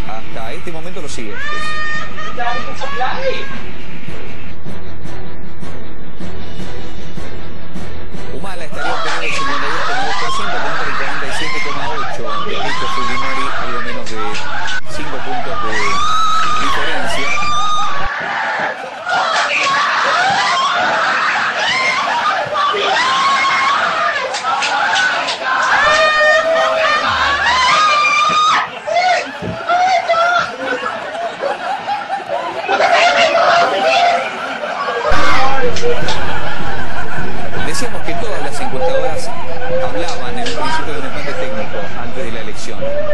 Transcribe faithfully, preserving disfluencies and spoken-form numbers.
hasta este momento los siguientes. Humala estaría obteniendo el cincuenta y dos coma dos por ciento contra el cuarenta y siete coma ocho por ciento de Keiko Fujimori, algo menos de cinco puntos de diferencia. Decíamos que todas las encuestadoras hablaban en el principio de un empate técnico antes de la elección.